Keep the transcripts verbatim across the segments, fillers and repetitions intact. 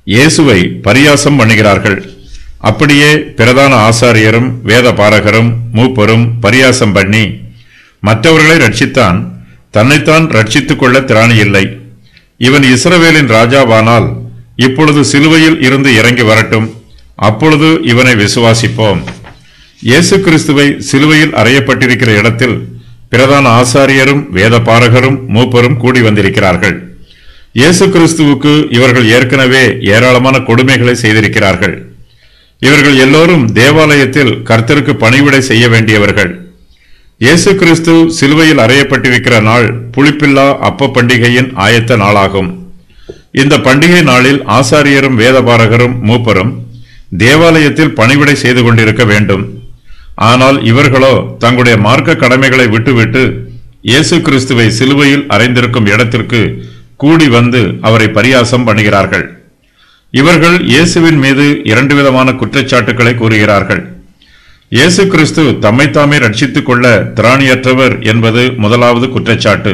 இயேசுவை பரியாசம் பண்ணுகிறார்கள். அப்படியே பிரதான ஆசாரியரும் வேத பாரகரும் மூப்பரும் பரியாசம் பண்ணி, மற்றவர்களை ரட்சித்தான், தன்னைத்தான் ரட்சித்துக் கொள்ள திராணியில்லை. இவன் இஸ்ரவேலின் ராஜாவானால் இப்பொழுது சிலுவையில் இருந்து இறங்கி வரட்டும், அப்பொழுது இவனை விசுவாசிப்போம். இயேசு கிறிஸ்துவை சிலுவையில் அறையப்பட்டிருக்கிற இடத்தில் பிரதான ஆசாரியரும் வேத பாரகரும் மூப்பரும் கூடி வந்திருக்கிறார்கள். இயேசு கிறிஸ்துவுக்கு இவர்கள் ஏற்கனவே ஏராளமான கொடுமைகளை செய்திருக்கிறார்கள். இவர்கள் எல்லோரும் தேவாலயத்தில் கர்த்தருக்கு பணிவிடை செய்ய வேண்டியவர்கள். இயேசு கிறிஸ்து சிலுவையில் அறையப்பட்டிருக்கிற நாள் புளிப்பில்லா அப்ப பண்டிகையின் ஆயத்த நாளாகும். இந்த பண்டிகை நாளில் ஆசாரியரும் வேதபாரகரும் மூப்பரும் தேவாலயத்தில் பணிவிடை செய்து கொண்டிருக்க வேண்டும். ஆனால் இவர்களோ தங்களுடைய மார்க்க கடமைகளை விட்டுவிட்டு இயேசு கிறிஸ்துவை சிலுவையில் அறைந்திருக்கும் இடத்திற்கு கூடி வந்து அவரை பரியாசம் பண்ணுகிறார்கள். இவர்கள் இயேசுவின் மீது இரண்டு விதமான குற்றச்சாட்டுக்களை கூறுகிறார்கள். இயேசு கிறிஸ்து தம்மைத்தாமே ரட்சித்துக் கொள்ள திராணியற்றவர் என்பது முதலாவது குற்றச்சாட்டு.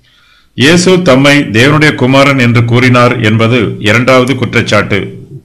இயேசு தம்மை தேவனுடைய குமாரன் என்று கூறினார் என்பது இரண்டாவது குற்றச்சாட்டு.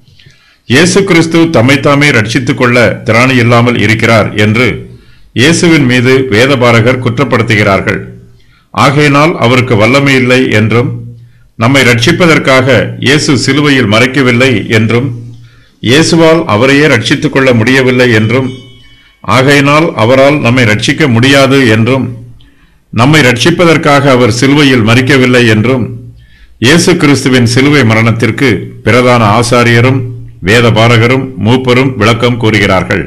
இயேசு கிறிஸ்து தம்மைத்தாமே ரட்சித்துக் கொள்ள திராணி இல்லாமல் இருக்கிறார் என்று இயேசுவின் மீது வேதபாரகர் குற்றப்படுத்துகிறார்கள். ஆகையினால் அவருக்கு வல்லமை இல்லை என்றும், நம்மை ரட்சிப்பதற்காக இயேசு சிலுவையில் மறைக்கவில்லை என்றும், இயேசுவால் அவரையே ரட்சித்துக் கொள்ள முடியவில்லை என்றும், ஆகையினால் அவரால் நம்மை ரட்சிக்க முடியாது என்றும், நம்மை ரட்சிப்பதற்காக அவர் சிலுவையில் மறிக்கவில்லை என்றும், இயேசு கிறிஸ்துவின் சிலுவை மரணத்திற்கு பிரதான ஆசாரியரும் வேத பாரகரும் மூப்பரும் விளக்கம் கூறுகிறார்கள்.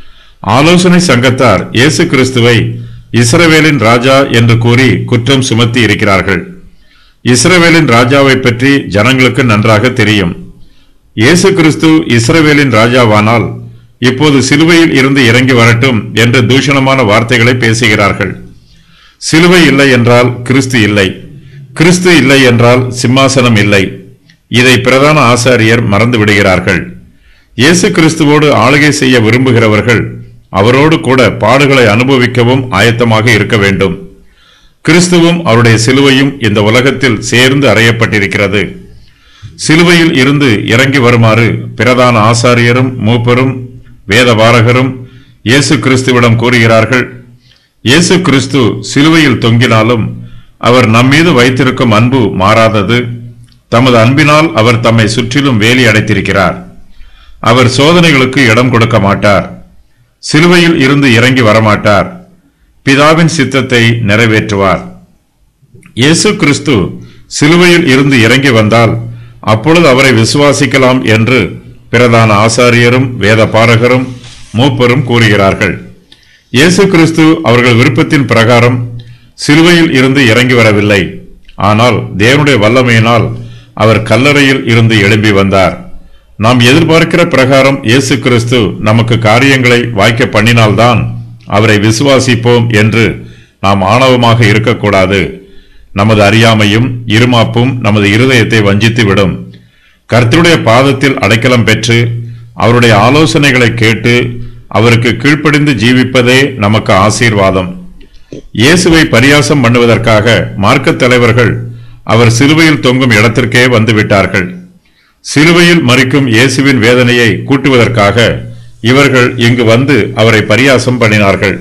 ஆலோசனை சங்கத்தார் இயேசு கிறிஸ்துவை இஸ்ரவேலின் ராஜா என்று கூறி குற்றம் சுமத்தி இருக்கிறார்கள். இஸ்ரவேலின் ராஜாவை பற்றி ஜனங்களுக்கு நன்றாக தெரியும். இயேசு கிறிஸ்து இஸ்ரவேலின் ராஜாவானால் இப்போது சிலுவையில் இருந்து இறங்கி வரட்டும் என்று தூஷணமான வார்த்தைகளை பேசுகிறார்கள். சிலுவை இல்லை என்றால் கிறிஸ்து இல்லை, கிறிஸ்து இல்லை என்றால் சிம்மாசனம் இல்லை. இதை பிரதான ஆசாரியர் மறந்து விடுகிறார்கள். இயேசு கிறிஸ்துவோடு ஆளுகை செய்ய விரும்புகிறவர்கள் அவரோடு கூட பாடுகளை அனுபவிக்கவும் ஆயத்தமாக இருக்க வேண்டும். கிறிஸ்துவும் அவருடைய சிலுவையும் இந்த உலகத்தில் சேர்ந்து அறையப்பட்டிருக்கிறது. சிலுவையில் இருந்து இறங்கி வருமாறு பிரதான ஆசாரியரும் மூப்பரும் வேதபாரகரும் இயேசு கிறிஸ்துவிடம் கூறுகிறார்கள். இயேசு கிறிஸ்து சிலுவையில் தொங்கினாலும் அவர் நம்மீது வைத்திருக்கும் அன்பு மாறாதது. தமது அன்பினால் அவர் தம்மை சுற்றிலும் வேலி அடைத்திருக்கிறார். அவர் சோதனைகளுக்கு இடம் கொடுக்க மாட்டார். சிலுவையில் இருந்து இறங்கி வரமாட்டார். பிதாவின் சித்தத்தை நிறைவேற்றுவார். இயேசு கிறிஸ்து சிலுவையில் இருந்து இறங்கி வந்தால் அப்பொழுது அவரை விசுவாசிக்கலாம் என்று பிரதான ஆசாரியரும் வேத பாரகரும் மூப்பரும் கூறுகிறார்கள். இயேசு கிறிஸ்து அவர்கள் விருப்பத்தின் பிரகாரம் சிலுவையில் இருந்து இறங்கி வரவில்லை. ஆனால் தேவனுடைய வல்லமையினால் அவர் கல்லறையில் இருந்து எழும்பி வந்தார். நாம் எதிர்பார்க்கிற பிரகாரம் இயேசு கிறிஸ்து நமக்கு காரியங்களை வாய்க்க பண்ணினால்தான் அவரை விசுவாசிப்போம் என்று நாம் ஆணவமாக இருக்கக்கூடாது. நமது அறியாமையும் இருமாப்பும் நமது இருதயத்தை வஞ்சித்து விடும். கர்த்தருடைய பாதத்தில் அடைக்கலம் பெற்று அவருடைய ஆலோசனைகளை கேட்டு அவருக்கு கீழ்ப்படிந்து ஜீவிப்பதே நமக்கு ஆசீர்வாதம். இயேசுவை பரியாசம் பண்ணுவதற்காக மார்க்க தலைவர்கள் அவர் சிலுவையில் தொங்கும் இடத்திற்கே வந்துவிட்டார்கள். சிலுவையில் மறிக்கும் இயேசுவின் வேதனையை கூட்டுவதற்காக இவர்கள் இங்கு வந்து அவரை பரியாசம் பண்ணினார்கள்.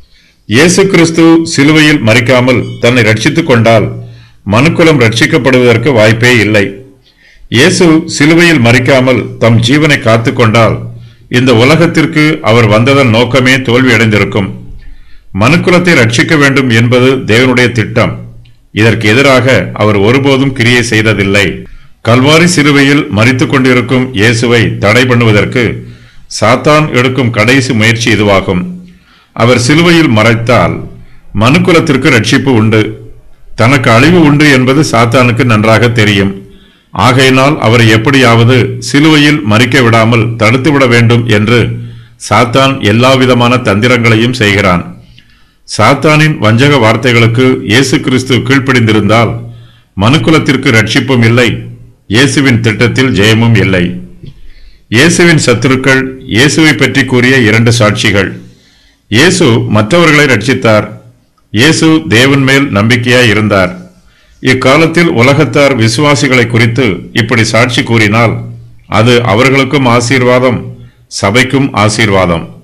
இயேசு கிறிஸ்து சிலுவையில் மறிக்காமல் தன்னை ரட்சித்துக் கொண்டால் மனுக்குலம் ரட்சிக்கப்படுவதற்கு வாய்ப்பே இல்லை. இயேசு சிலுவையில் மறிக்காமல் தம் ஜீவனை காத்து கொண்டால் இந்த உலகத்திற்கு அவர் வந்ததன் நோக்கமே தோல்வியடைந்திருக்கும். மனுக்குலத்தை ரட்சிக்க வேண்டும் என்பது தேவனுடைய திட்டம். இதற்கு எதிராக அவர் ஒருபோதும் கிரியை செய்ததில்லை. கல்வாரி சிலுவையில் மரித்துக் கொண்டிருக்கும் இயேசுவை தடை பண்ணுவதற்கு சாத்தான் எடுக்கும் கடைசி முயற்சி இதுவாகும். அவர் சிலுவையில் மறைத்தால் மனுக்குலத்திற்கு ரட்சிப்பு உண்டு, தனக்கு அழிவு உண்டு என்பது சாத்தானுக்கு நன்றாக தெரியும். ஆகையினால் அவரை எப்படியாவது சிலுவையில் மறிக்க விடாமல் தடுத்துவிட வேண்டும் என்று சாத்தான் எல்லாவிதமான தந்திரங்களையும் செய்கிறான். சாத்தானின் வஞ்சக வார்த்தைகளுக்கு இயேசு கிறிஸ்து கீழ்ப்படிந்திருந்தால் மனுக்குலத்திற்கு ரட்சிப்பும் இல்லை, இயேசுவின் திட்டத்தில் ஜெயமும் இல்லை. இயேசுவின் சத்துருக்கள் இயேசுவை பற்றி கூறிய இரண்டு சாட்சிகள். இயேசு மற்றவர்களை ரட்சித்தார். இயேசு தேவன் மேல் நம்பிக்கையாய் இருந்தார். இக்காலத்தில் உலகத்தார் விசுவாசிகளை குறித்து இப்படி சாட்சி கூறினால் அது அவர்களுக்கும் ஆசீர்வாதம், சபைக்கும் ஆசீர்வாதம்.